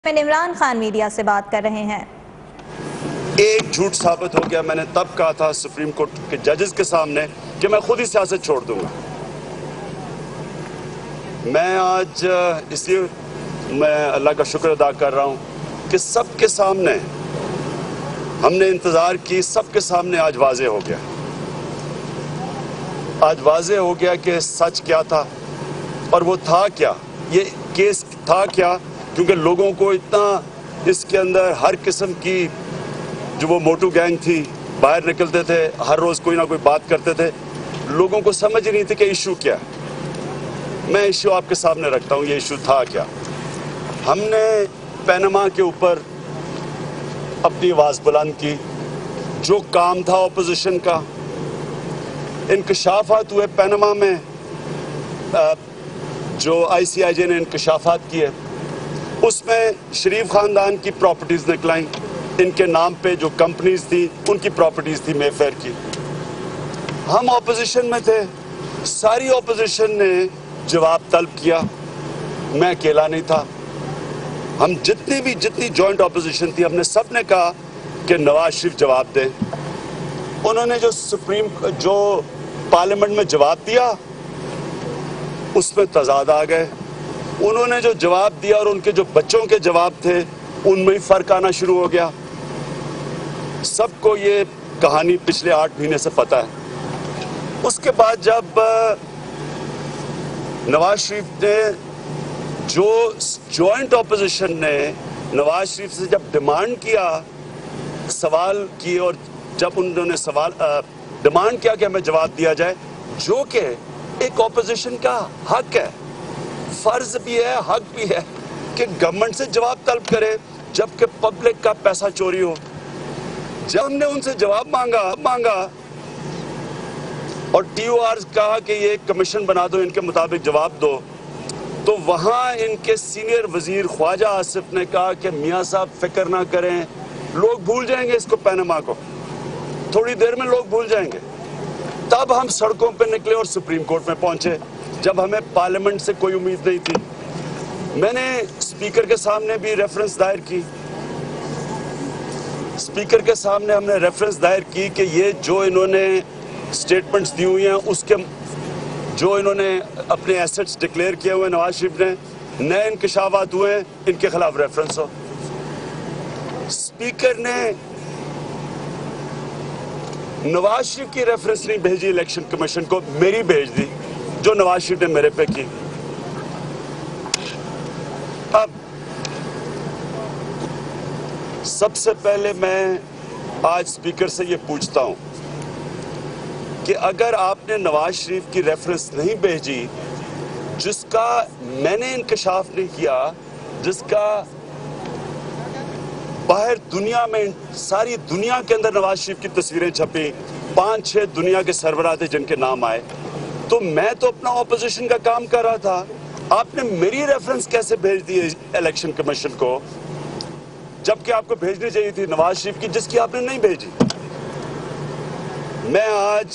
Imran Khan media سے بات کر رہے ہیں۔ ایک جھوٹ ثابت ہو گیا۔ میں نے تب کہا تھا سپریم کورٹ کے ججز کے سامنے کہ میں خود ہی سیاست چھوڑ دوں گا۔ میں آج اس لیے میں اللہ کا شکر ادا کر رہا ہوں کہ سب کے سامنے ہم نے انتظار کی، سب کے سامنے آج واضح ہو گیا۔ آج واضح ہو گیا کہ سچ کیا تھا اور وہ تھا کیا، یہ کیس تھا کیا، کیونکہ لوگوں کو اتنا اس کے اندر ہر قسم کی جو وہ موٹو گینگ تھی، باہر نکلتے تھے، ہر روز کوئی نہ کوئی بات کرتے تھے، لوگوں کو سمجھ نہیں تھی کہ ایشو کیا۔ میں ایشو آپ کے سامنے رکھتا ہوں، یہ ایشو تھا کیا۔ ہم نے پینما کے اوپر اپنی آواز بلند کی، جو کام تھا اپوزیشن کا۔ انکشافات ہوئے پینما میں، جو آئی سی آئی جے نے انکشافات کیے، اس میں شریف خاندان کی پراپرٹیز نکلائیں، ان کے نام پہ جو کمپنیز تھی ان کی پراپرٹیز تھی مے فیئر کی۔ ہم اپوزیشن میں تھے، ساری اپوزیشن نے جواب طلب کیا، میں اکیلا نہیں تھا۔ ہم جتنی جوائنٹ اپوزیشن تھی، ہم نے سب نے کہا کہ نواز شریف جواب دیں۔ انہوں نے جو پارلیمنٹ میں جواب دیا اس میں تضاد آ گئے۔ انہوں نے جو جواب دیا اور ان کے جو بچوں کے جواب تھے ان میں ہی فرق آنا شروع ہو گیا۔ سب کو یہ کہانی پچھلے 8 مہینے سے پتہ ہے۔ اس کے بعد جب نواز شریف نے جو جوائنٹ اپوزیشن نے نواز شریف سے جب ڈیمانڈ کیا، سوال کیے، اور جب انہوں نے ڈیمانڈ کیا کہ ہمیں جواب دیا جائے، جو کہ ایک اپوزیشن کا حق ہے، فرض بھی ہے، حق بھی ہے کہ گورنمنٹ سے جواب طلب کرے جبکہ پبلک کا پیسہ چوری ہو۔ جب ہم نے ان سے جواب مانگا اور ٹی او آر کہا کہ یہ ایک کمیشن بنا دو، ان کے مطابق جواب دو، تو وہاں ان کے سینئر وزیر خواجہ آصف نے کہا کہ میاں صاحب فکر نہ کریں، لوگ بھول جائیں گے اس کو، پینما کو تھوڑی دیر میں لوگ بھول جائیں گے۔ تب ہم سڑکوں پہ نکلے اور سپریم کورٹ میں پہنچے، جب ہمیں پارلیمنٹ سے کوئی امید نہیں تھی۔ میں نے اسپیکر کے سامنے بھی ریفرنس دائر کی، اسپیکر کے سامنے ہم نے ریفرنس دائر کی کہ یہ جو انہوں نے سٹیٹمنٹس دی ہوئی ہیں، اس کے جو انہوں نے اپنے ایسٹس ڈکلیئر کیے ہوئے نواز شریف نے، نئے انکشافات ہوئے ہیں، ان کے خلاف ریفرنس ہو۔ اسپیکر نے نواز شریف کی ریفرنس نہیں بھیجی الیکشن کمیشن کو، میری بھیج دی جو نواز شریف نے میرے پہ کی۔ اب سب سے پہلے میں آج اسپیکر سے یہ پوچھتا ہوں کہ اگر آپ نے نواز شریف کی ریفرنس نہیں بھیجی، جس کا میں نے انکشاف نہیں کیا، جس کا باہر دنیا میں ساری دنیا کے اندر نواز شریف کی تصویریں چھپی، 5-6 دنیا کے سربراہ تھے جن کے نام آئے، تو میں تو اپنا اپوزیشن کا کام کر رہا تھا، آپ نے میری ریفرنس کیسے بھیج دی الیکشن کمیشن کو، جبکہ آپ کو بھیجنی چاہیے تھی نواز شریف کی، جس کی آپ نے نہیں بھیجی۔ میں آج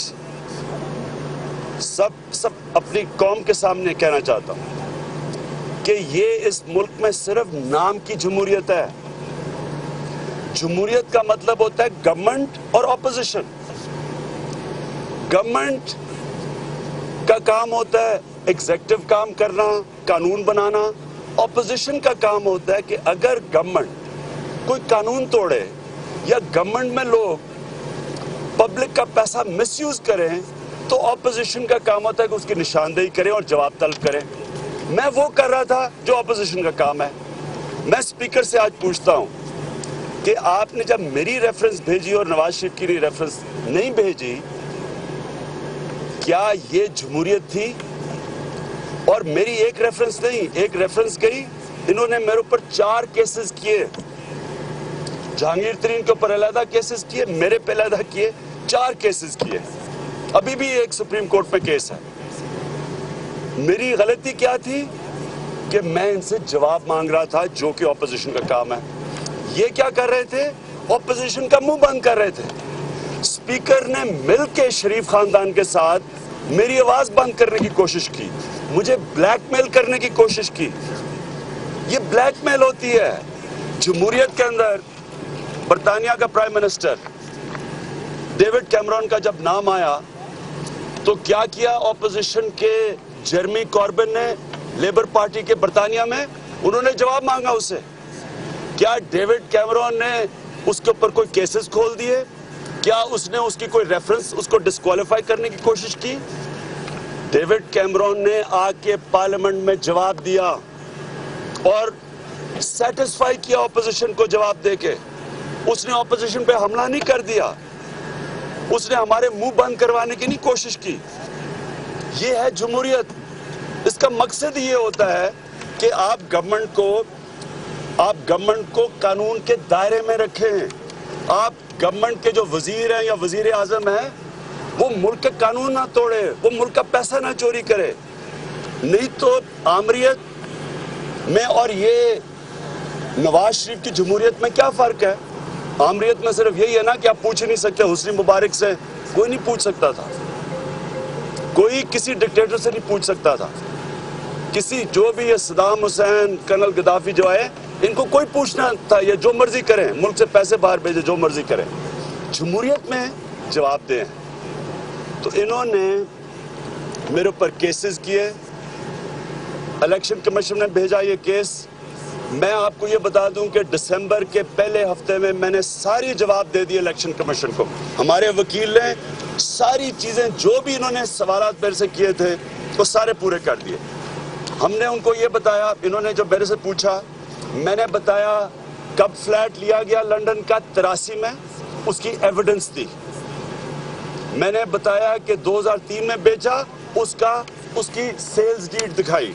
سب اپنی قوم کے سامنے کہنا چاہتا ہوں کہ یہ اس ملک میں صرف نام کی جمہوریت ہے۔ جمہوریت کا مطلب ہوتا ہے گورنمنٹ اور اپوزیشن۔ گورنمنٹ کا کام ہوتا ہے ایگزیکٹو کام کرنا، قانون بنانا۔ اپوزیشن کا کام ہوتا ہے کہ اگر گورنمنٹ کوئی قانون توڑے یا گورنمنٹ میں لوگ پبلک کا پیسہ مس یوز کریں، تو اپوزیشن کا کام ہوتا ہے کہ اس کی نشاندہی کریں اور جواب طلب کریں۔ میں وہ کر رہا تھا جو اپوزیشن کا کام ہے۔ میں اسپیکر سے آج پوچھتا ہوں کہ آپ نے جب میری ریفرنس بھیجی اور نواز شریف کی ریفرنس نہیں بھیجی، کیا یہ جمہوریت تھی؟ اور میری ایک ریفرنس نہیں، ایک ریفرنس گئی، انہوں نے میرے اوپر 4 کیسز کیے، جہانگیر ترین کے اوپر علیحدہ کیسز کیے، میرے پہ علیحدہ کیے، 4 کیسز کیے، ابھی بھی ایک سپریم کورٹ میں کیس ہے۔ میری غلطی کیا تھی کہ میں ان سے جواب مانگ رہا تھا، جو کہ اپوزیشن کا کام ہے۔ یہ کیا کر رہے تھے؟ اپوزیشن کا منہ بند کر رہے تھے۔ اسپیکر نے مل کے شریف خاندان کے ساتھ میری آواز بند کرنے کی کوشش کی، مجھے بلیک میل کرنے کی کوشش کی۔ یہ بلیک میل ہوتی ہے۔ जमहूरियत के अंदर बरतानिया का प्राइम मिनिस्टर डेविड कैमरॉन का जब नाम आया तो क्या किया ऑपोजिशन के जेरेमी कॉर्बिन ने लेबर पार्टी के बरतानिया में? उन्होंने जवाब मांगा उससे। क्या डेविड कैमरॉन ने उसके ऊपर कोई केसेस खोल दिए? क्या उसने उसकी कोई रेफरेंस उसको डिस्क्वालीफाई करने की कोशिश की? डेविड कैमरॉन ने आके पार्लियामेंट में जवाब दिया और सेटिस्फाई किया ऑपोजिशन को जवाब देके। उसने ऑपोजिशन पे हमला नहीं कर दिया, उसने हमारे मुंह बंद करवाने की नहीं कोशिश की। ये है जमहूरियत। इसका मकसद ये होता है कि आप गवर्नमेंट को कानून के दायरे में रखें। आप गवर्नमेंट के जो वजीर हैं या वजीर आजम हैं वो मुल्क का कानून ना तोड़े, वो मुल्क का पैसा ना चोरी करे। नहीं तो आमरीत में और ये नवाज शरीफ की जमहूरियत में क्या फर्क है? आमरीत में सिर्फ यही है ना कि आप पूछ ही नहीं सकते। हुस्नी मुबारक से कोई नहीं पूछ सकता था, कोई किसी डिक्टेटर से नहीं पूछ सकता था, किसी जो भी ये सदाम हुसैन, कर्नल गद्दाफी जो है, इनको कोई पूछना था ये जो मर्जी करें, मुल्क से पैसे बाहर भेजे, जो मर्जी करें। जमहूरियत में जवाब दें। तो इन्होंने मेरे ऊपर केसेस किए, इलेक्शन कमीशन ने भेजा ये केस। मैं आपको ये बता दूं कि दिसंबर के पहले हफ्ते में मैंने सारी जवाब दे दिए इलेक्शन कमीशन को। हमारे वकील ने सारी चीजें जो भी इन्होंने सवालात मेरे से किए थे वो सारे पूरे कर दिए। हमने उनको ये बताया, इन्होंने जो मेरे से पूछा, मैंने बताया कब फ्लैट लिया गया लंदन का 83 में, उसकी एविडेंस दी। मैंने बताया कि 2003 में बेचा, उसकी सेल्स डीड दिखाई।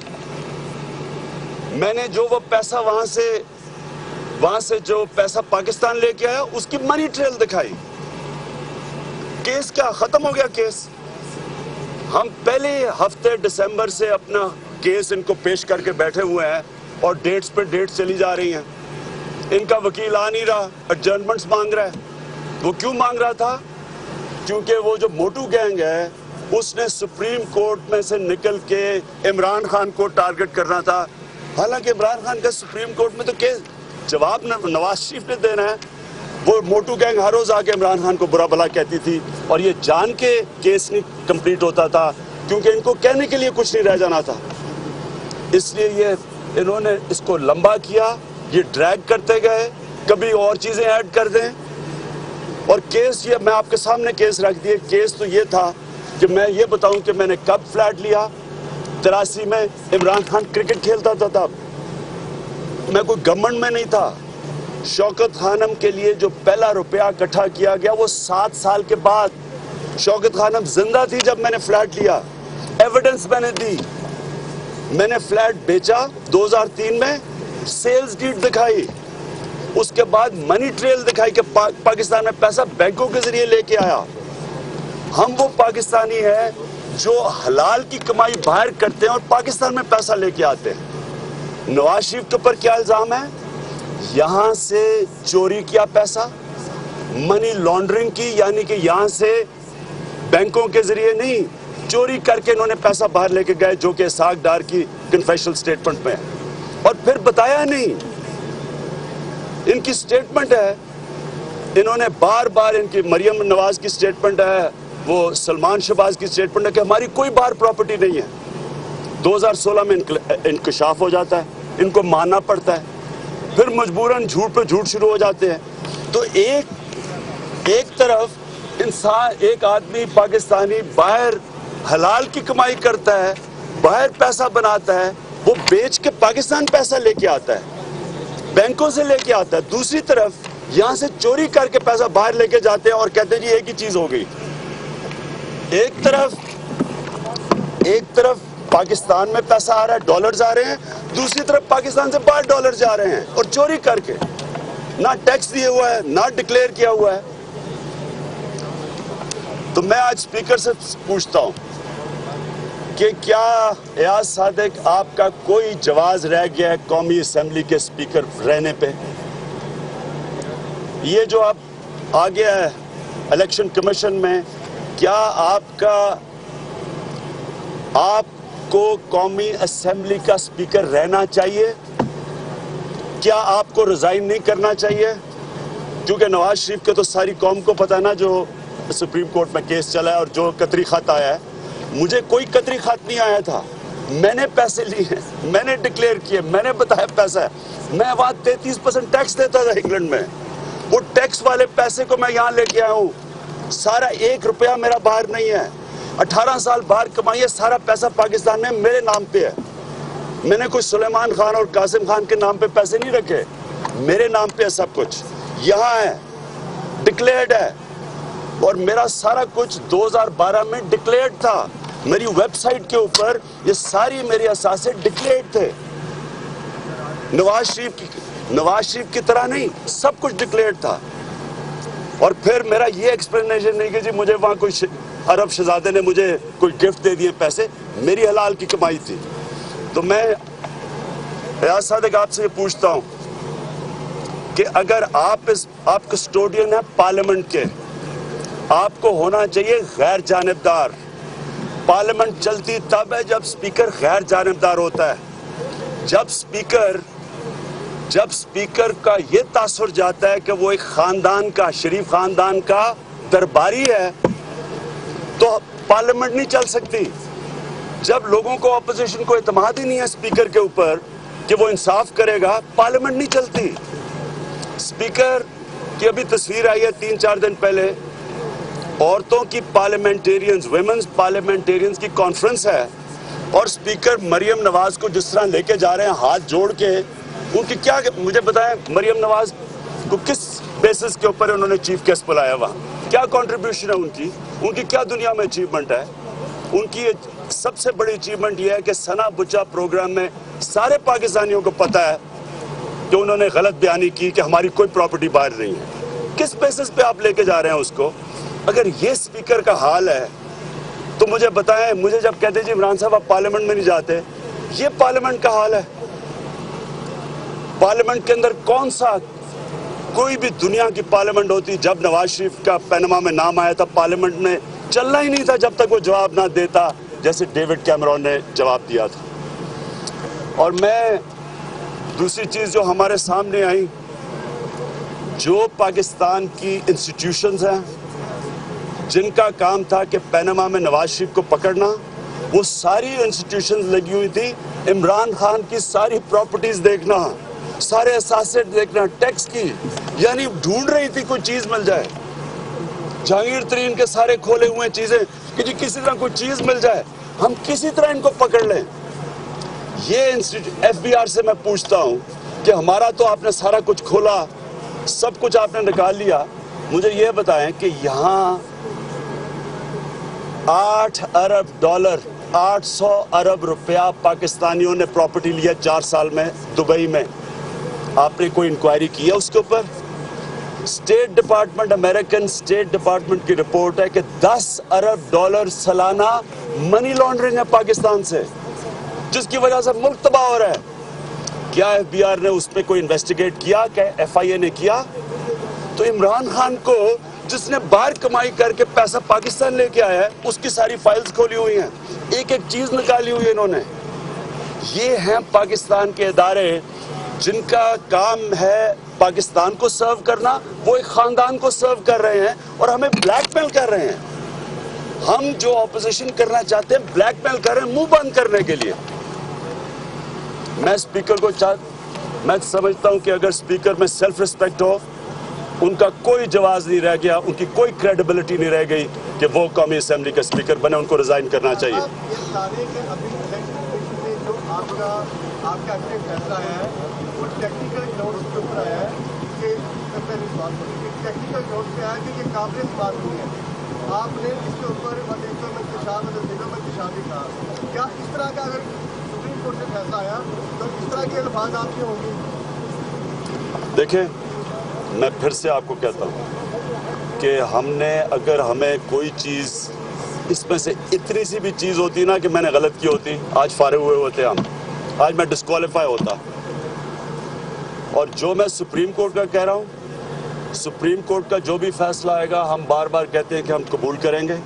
मैंने जो वो पैसा वहां से जो पैसा पाकिस्तान लेके आया उसकी मनी ट्रेल दिखाई। केस क्या खत्म हो गया? केस हम पहले हफ्ते दिसंबर से अपना केस इनको पेश करके बैठे हुए हैं और डेट्स पे डेट्स चली जा रही हैं। इनका वकील आ नहीं रहा, एडजर्नमेंट्स मांग रहा है। वो क्यों मांग रहा था? क्योंकि वो जो मोटू गैंग है उसने सुप्रीम कोर्ट में से निकल के इमरान खान को टारगेट करना था। हालांकि इमरान खान का सुप्रीम कोर्ट में तो केस जवाब नवाज शरीफ ने देना है। वो मोटू गैंग हर रोज आके इमरान खान को बुरा भला कहती थी और ये जान के केस नहीं कंप्लीट होता था क्योंकि इनको कहने के लिए कुछ नहीं रह जाना था। इसलिए ये इन्होंने इसको लंबा किया, ये ड्रैग करते गए, कभी और चीजें ऐड कर दें। और केस ये मैं आपके सामने केस रख दिए। केस तो ये था कि मैं ये बताऊं कि मैंने कब फ्लैट लिया। 83 में इमरान खान क्रिकेट खेलता था तब, मैं कोई गवर्नमेंट में नहीं था। शौकत खानम के लिए जो पहला रुपया इकट्ठा किया गया वो 7 साल के बाद, शौकत खानम जिंदा थी जब मैंने फ्लैट लिया। एविडेंस मैंने दी। मैंने फ्लैट बेचा 2003 में, सेल्स डीड दिखाई, उसके बाद मनी ट्रेल दिखाई कि पाकिस्तान में पैसा बैंकों के जरिए लेके आया। हम वो पाकिस्तानी हैं जो हलाल की कमाई बाहर करते हैं और पाकिस्तान में पैसा लेके आते हैं। नवाज शरीफ के ऊपर क्या इल्जाम है? यहां से चोरी किया पैसा, मनी लॉन्ड्रिंग की, यानी कि यहां से बैंकों के जरिए नहीं, चोरी करके इन्होंने पैसा बाहर लेके गए, जो कि इसहाक डार की कन्फेशनल स्टेटमेंट में है। और फिर बताया नहीं, इनकी स्टेटमेंट है, इन्होंने बार बार, इनकी मरियम नवाज की स्टेटमेंट है, वो सलमान शहबाज की स्टेटमेंट है कि हमारी कोई बाहर प्रॉपर्टी नहीं है। 2016 में इंकशाफ हो जाता है, इनको मानना पड़ता है, फिर मजबूरन झूठ पे झूठ शुरू हो जाते हैं। तो एक तरफ इंसान, एक आदमी पाकिस्तानी बाहर हलाल की कमाई करता है, बाहर पैसा बनाता है, वो बेच के पाकिस्तान पैसा लेके आता है, बैंकों से लेके आता है। दूसरी तरफ यहां से चोरी करके पैसा बाहर लेके जाते हैं और कहते हैं जी एक ही चीज हो गई। एक तरफ पाकिस्तान में पैसा आ रहा है, डॉलर्स आ रहे हैं, दूसरी तरफ पाकिस्तान से बाहर डॉलर जा रहे हैं और चोरी करके, ना टैक्स दिए हुआ है, ना डिक्लेयर किया हुआ है। तो मैं आज स्पीकर से पूछता हूं कि क्या एयाज सादिक आपका कोई जवाज रह गया है कौमी असेंबली के स्पीकर रहने पे? ये जो आप आ गया है इलेक्शन कमीशन में, क्या आपको कौमी असेंबली का स्पीकर रहना चाहिए? کیا آپ کو ریزائن نہیں کرنا چاہیے؟ کیونکہ نواز شریف کے تو ساری قوم کو پتہ ہے نا جو سپریم کورٹ میں کیس چلا ہے اور جو قطری خط آیا ہے. مجھے کوئی قطری خط نہیں آیا تھا. میں نے پیسے لیے ہیں, میں نے ڈکلیئر کیے, میں نے بتایا پیسہ ہے. میں وہاں 33% ٹیکس دیتا تھا انگلینڈ میں. وہ ٹیکس والے پیسے کو میں یہاں لے کے آیا ہوں. سارا 1 روپیہ میرا باہر نہیں ہے. 18 سال باہر کمائی ہے, سارا پیسہ پاکستان میں میرے نام پہ ہے. میں نے کوئی سلیمان خان اور قاسم خان کے نام پہ پیسے نہیں رکھے, میرے نام پہ ہے سب کچھ. یہاں ہے, ڈکلیئرڈ ہے. اور میرا سارا کچھ 2012 میں ڈکلیئرڈ تھا. میری ویب سائٹ کے اوپر یہ ساری میری اثاثے ڈکلیئرڈ تھے. نواز شریف کی طرح نہیں, سب کچھ ڈکلیئرڈ تھا. اور پھر میرا یہ ایکسپلینیشن نہیں کہ جی مجھے وہاں کوئی عرب شہزادے نے مجھے کوئی گفٹ دے دیے پیسے. میری حلال کی کمائی تھی. تو میں ریاض صادق آپ سے یہ پوچھتا ہوں کہ اگر آپ کسٹوڈین ہیں پارلیمنٹ کے, آپ کو ہونا چاہیے غیر جانبدار. پارلیمنٹ چلتی تب ہے جب سپیکر غیر جانبدار ہوتا ہے. جب سپیکر کا یہ تاثر جاتا ہے کہ وہ ایک خاندان کا, شریف خاندان کا درباری ہے, تو پارلیمنٹ نہیں چل سکتی. جب لوگوں کو اپوزیشن کو اعتماد ہی نہیں ہے سپیکر کے اوپر کہ وہ انصاف کرے گا, پارلیمنٹ نہیں چلتی. سپیکر کی ابھی تصویر آئی ہے 3-4 دن پہلے, عورتوں کی پارلیمنٹیرینز, ویمنز پارلیمنٹیرینز کی کانفرنس ہے, اور سپیکر مریم نواز کو جس طرح لے کے جا رہے ہیں ہاتھ جوڑ کے, ان کی کیا, مجھے بتائیں مریم نواز کو کس بیسس کے اوپر انہوں نے چیف گیسٹ بلایا وہاں, کیا کنٹریبیوشن ہے ان کی کیا دنیا میں اچیومنٹ ہے. ان کی سب سے بڑی اچیومنٹ یہ ہے کہ سنا بچا پروگرام میں سارے پاکستانیوں کو پتا ہے کہ انہوں نے غلط بیانی کی کہ ہماری کوئی پراپرٹی باہر نہیں ہے. کس بیسس پہ آپ لے کے جا رہے ہیں اس کو؟ اگر یہ سپیکر کا حال ہے تو مجھے بتائیں, مجھے جب کہتے ہیں جی عمران صاحب آپ پارلیمنٹ میں نہیں جاتے, یہ پارلیمنٹ کا حال ہے. پارلیمنٹ کے اندر کون سا, کوئی بھی دنیا کی پارلیمنٹ ہوتی, جب نواز شریف کا پینما میں نام آیا تھا پارلیمنٹ میں چلنا ہی نہیں تھا جب تک وہ جواب نہ دیتا جیسے ڈیوڈ کیمرون نے جواب دیا تھا. اور میں دوسری چیز جو ہمارے سامنے آئی, جو پاکستان کی انسٹیٹیوشنز ہیں جن کا کام تھا کہ پینما میں نواز شریف کو پکڑنا, وہ ساری انسٹیٹیوشنز لگی ہوئی تھی عمران خان کی ساری پراپرٹیز دیکھنا, سارے اثاثے دیکھنا, ٹیکس کی, یعنی ڈھونڈ رہی تھی کوئی چیز مل جائے. جہانگیر ترین کے سارے کھولے ہوئے چیزیں کہ جی کسی طرح کوئی چیز مل جائے, ہم کسی طرح ان کو پکڑ لیں. یہ ایف بی آر سے میں پوچھتا ہوں کہ ہمارا تو آپ نے سارا کچھ کھولا, سب کچھ آپ نے نکال لیا, مجھے یہ بتائیں کہ یہاں $8 ارب 800 ارب روپیہ پاکستانیوں نے پراپرٹی لیا 4 سال میں دبئی میں. آپ نے کوئی انکوائری کی ہے اس کے اوپر؟ State department, American state department کی رپورٹ ہے کہ $10 ارب سالانہ منی لانڈرنگ ہے پاکستان سے, جس کی وجہ سے ملک تباہ ہو رہا ہے. کیا ایف بی آر نے اس پہ کوئی انویسٹیگیٹ کیا؟ کیا ایف آئی اے نے کیا؟ تو عمران خان کو جس نے باہر کمائی کر کے پیسہ پاکستان لے کے آیا ہے, اس کی ساری فائلز کھولی ہوئی ہیں, ایک ایک چیز نکالی ہوئی ہے انہوں نے. یہ ہیں پاکستان کے ادارے جن کا کام ہے پاکستان کو سرو کرنا, وہ ایک خاندان کو سرو کر رہے ہیں اور ہمیں بلیک میل کر رہے ہیں. ہم جو اپوزیشن کرنا چاہتے ہیں بلیک میل کر رہے ہیں منہ بند کرنے کے لیے. میں اسپیکر کو میں سمجھتا ہوں کہ اگر اسپیکر میں سیلف ریسپیکٹ ہو, ان کا کوئی جواز نہیں رہ گیا, ان کی کوئی کریڈیبلٹی نہیں رہ گئی کہ وہ قومی اسمبلی کا اسپیکر بنے, ان کو ریزائن کرنا چاہیے. آپ کا فیصلہ ہے وہ ٹیکنیکل گراؤنڈ کے اوپر آیا ہے کہ ٹیکنیکل گراؤنڈ پہ آیا کہ یہ قابل بات نہیں ہے. آپ نے اس کے اوپر انتشار بھی کہا. کیا اس طرح کا اگر سپریم کورٹ سے فیصلہ آیا تو اس طرح کے الفاظ آپ کے ہوں گے؟ دیکھیں, میں پھر سے آپ کو کہتا ہوں کہ ہم نے, اگر ہمیں کوئی چیز اس میں سے اتنی سی بھی چیز ہوتی نا کہ میں نے غلط کی ہوتی, آج فارغ ہوئے ہوتے ہم, آج میں ڈسکوالیفائی ہوتا. اور جو میں سپریم کورٹ کا کہہ رہا ہوں, سپریم کورٹ کا جو بھی فیصلہ آئے گا ہم بار بار کہتے ہیں کہ ہم قبول کریں گے,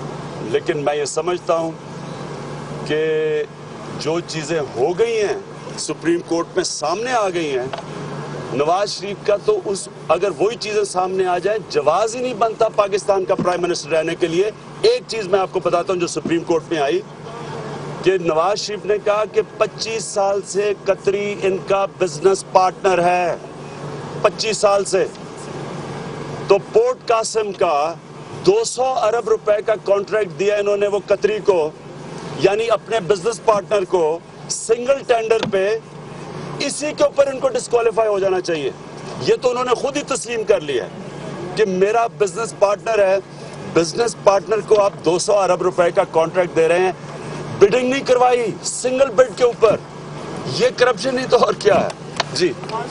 لیکن میں یہ سمجھتا ہوں کہ جو چیزیں ہو گئی ہیں सुप्रीम कोर्ट में सामने आ गई हैं, नवाज शरीफ का तो अगर वही चीजें सामने आ जाए, जवाज ही नहीं बनता पाकिस्तान का प्राइम मिनिस्टर रहने के लिए। एक चीज मैं आपको बताता हूं जो सुप्रीम कोर्ट में आई, कि नवाज शरीफ ने कहा कि 25 साल से कतरी इनका बिजनेस पार्टनर है, 25 साल से। तो पोर्ट कासिम का 200 अरब रुपए का कॉन्ट्रैक्ट दिया इन्होंने वो कतरी को, यानी अपने बिजनेस पार्टनर को, सिंगल टेंडर पे। इसी के ऊपर इनको डिस्क्वालीफाई हो जाना चाहिए। ये तो उन्होंने खुद ही तस्लीम कर लिया कि मेरा बिजनेस पार्टनर है, बिजनेस पार्टनर को आप 200 अरब रुपए का कॉन्ट्रैक्ट दे रहे हैं, बिडिंग नहीं करवाई सिंगल बिड के ऊपर। ये करप्शन नहीं तो और क्या है जी।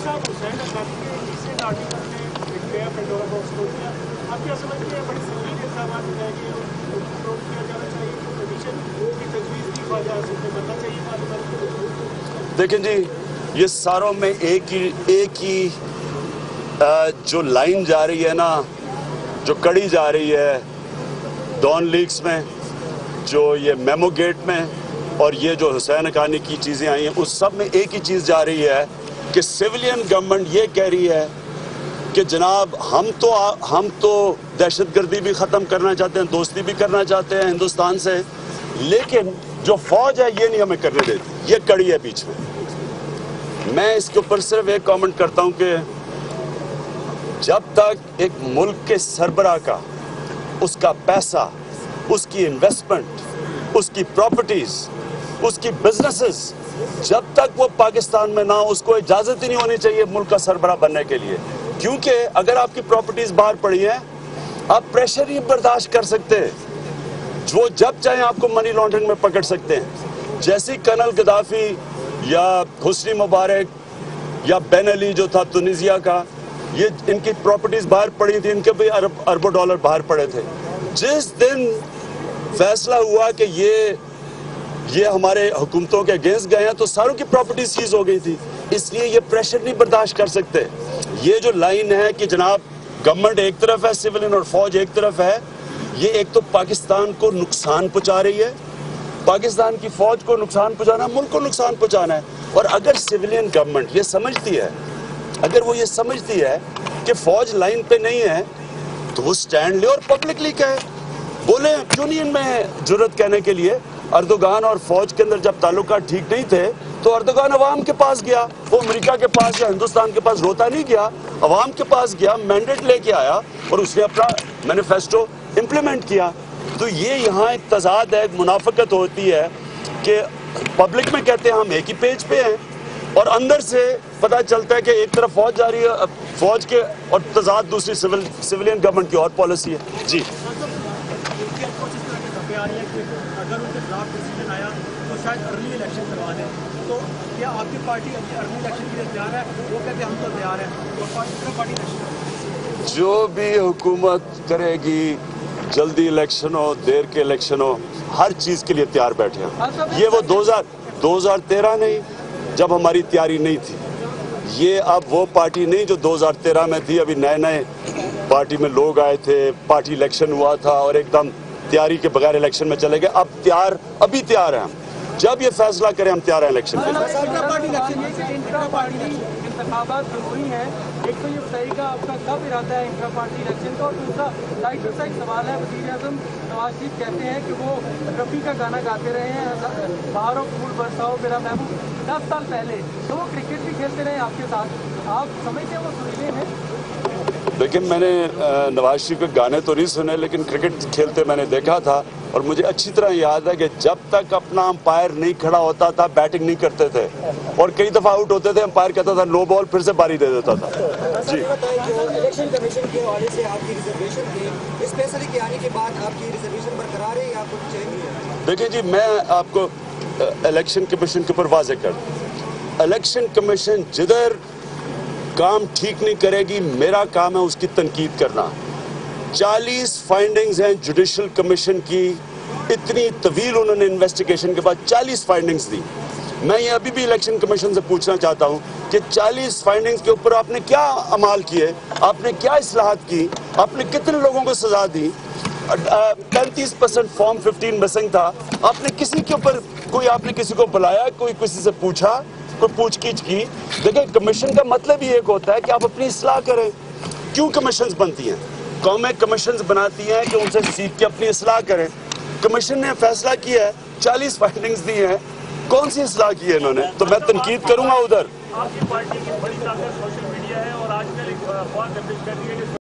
देखें जी, ये सारों में एक ही जो लाइन जा रही है ना, जो कड़ी जा रही है डॉन लीक्स में, जो ये मेमो गेट में, और ये जो हुसैन हक्कानी की चीज़ें आई हैं, उस सब में एक ही चीज़ जा रही है कि सिविलियन गवर्नमेंट ये कह रही है कि जनाब हम तो दहशतगर्दी भी ख़त्म करना चाहते हैं, दोस्ती भी करना चाहते हैं हिंदुस्तान से, लेकिन जो फौज है ये नहीं हमें करने देती। ये कड़ी है बीच में। मैं इसके ऊपर सिर्फ एक कमेंट करता हूं कि जब तक एक मुल्क के सरबराह का, उसका पैसा, उसकी इन्वेस्टमेंट, उसकी प्रॉपर्टीज, उसकी बिजनेसेस, जब तक वो पाकिस्तान में ना, उसको इजाजत ही नहीं होनी चाहिए मुल्क का सरबराह बनने के लिए। क्योंकि अगर आपकी प्रॉपर्टीज बाहर पड़ी हैं, आप प्रेशर ही बर्दाश्त कर सकते हैं, जो जब चाहे आपको मनी लॉन्ड्रिंग में पकड़ सकते हैं। जैसे कर्नल गद्दाफी या हुस्नी मुबारक या बेन अली जो था तुनिसिया का, ये इनकी प्रॉपर्टीज बाहर पड़ी थी, इनके भी अरबों डॉलर बाहर पड़े थे। जिस दिन फैसला हुआ कि ये हमारे हुकूमतों के अगेंस्ट गए हैं, तो सारों की प्रॉपर्टी सीज हो गई थी। इसलिए ये प्रेशर नहीं बर्दाश्त कर सकते। ये जो लाइन है कि जनाब गवर्नमेंट एक तरफ है, सिविलियन और फौज एक तरफ है, ये एक तो पाकिस्तान को नुकसान पहुंचा रही है, पाकिस्तान की फौज को नुकसान पहुंचाना, मुल्क को नुकसान पहुंचाना है। और अगर सिविलियन गवर्नमेंट ये समझती है, अगर वो ये समझती है कि फौज लाइन पे नहीं है, तो वो स्टैंड ले और पब्लिकली कहे, बोले। क्यों नहीं इनमें जुर्रत कहने के लिए? अर्दोगान और फौज के अंदर जब ताल्लुकात ठीक नहीं थे, तो अर्दोगान अवाम के पास गया, वो अमेरिका के पास या हिंदुस्तान के पास रोता नहीं गया, अवाम के पास गया, मैंडेट लेके आया और उसने अपना मैनिफेस्टो इम्प्लीमेंट किया। तो ये यहाँ एक तजाद है, एक मुनाफकत होती है कि पब्लिक में कहते हैं हम एक ही पेज पे हैं, और अंदर से पता चलता है कि एक तरफ फौज जा रही है, फौज के, और तजाद दूसरी सिविलियन गवर्नमेंट की और पॉलिसी है जी। अगर उनके खिलाफ डिसीजन आया तो शायद अर्ली इलेक्शन करवा दें, तो क्या आपकी पार्टी अर्ली इलेक्शन के लिए तैयार है? वो कहते हैं हम तो तैयार हैं, तो पार्टी इलेक्शन जो भी हुकूमत करेगी, जल्दी इलेक्शन हो, देर के इलेक्शन हो, हर चीज़ के लिए तैयार बैठे हैं। ये वो 2013 नहीं, जब हमारी तैयारी नहीं थी। ये अब वो पार्टी नहीं जो 2013 में थी। अभी नए पार्टी में लोग आए थे, पार्टी इलेक्शन हुआ था और एकदम तैयारी के बगैर इलेक्शन में चले गए। अब अभी तैयार हैं हम, जब ये फैसला करें हम तैयार हैं इलेक्शन के लिए। इंतखाबात जरूरी हैं। एक तो ये बताइएगा आपका कब इरादा है इंट्रा पार्टी इलेक्शन का, और दूसरा साइड टू साइड सवाल है, वज़ीर आज़म नवाज शरीफ कहते हैं कि वो रफ़ी का गाना गाते रहे हैं, बाहरों फूल बरसाओ मेरा महबूब, 10 साल पहले, तो वो क्रिकेट भी खेलते रहे आपके साथ। आप समझते हैं वो सुरीले हैं? लेकिन मैंने नवाज शरीफ के गाने तो नहीं सुने, लेकिन क्रिकेट खेलते मैंने देखा था, और मुझे अच्छी तरह याद है कि जब तक अपना अंपायर नहीं खड़ा होता था, बैटिंग नहीं करते थे, और कई दफ़ा आउट होते थे, अंपायर कहता था नो बॉल, फिर से बारी दे देता था जी। इलेक्शन कमीशन के हवाले से आपकी रिजर्वेशन थी, इस फैसले के आने के बाद आपकी रिजर्वेशन बरकरार है या आपको चेंज है? देखिए जी, मैं आपको इलेक्शन कमीशन के ऊपर वाज़ेह कर दूं, इलेक्शन कमीशन जिधर काम ठीक नहीं करेगी, मेरा काम है उसकी तनकीद करना। 40 फाइंडिंग्स हैं जुडिशल कमीशन की, इतनी तवील उन्होंने इन्वेस्टिगेशन के बाद 40 फाइंडिंग्स दी। मैं ये अभी भी इलेक्शन कमीशन से पूछना चाहता हूँ कि 40 फाइंडिंग्स के ऊपर आपने क्या अमाल किए, आपने क्या इस्लाहात की, आपने कितने लोगों को सजा दी? 35% फॉर्म 15 मिसिंग था, आपने किसी के ऊपर आपने किसी को बुलाया, कोई किसी से पूछा, पर पूछ कीछ की। देखिए, कमीशन का मतलब ही एक होता है कि आप अपनी इस्लाह करें। क्यों कमीशंस बनती हैं? कौमें कमीशंस बनाती हैं कि उनसे सीख के अपनी इस्लाह करें। कमीशन ने फैसला किया है, 40 फाइंडिंग्स दी हैं, कौन सी इस्लाह की है इन्होंने? तो मैं तनकीद करूंगा उधर। आपकी पार्टी की बड़ी ताकत सोशल मीडिया है और आजकल एक अफवाह गर्दिश कर रही है कि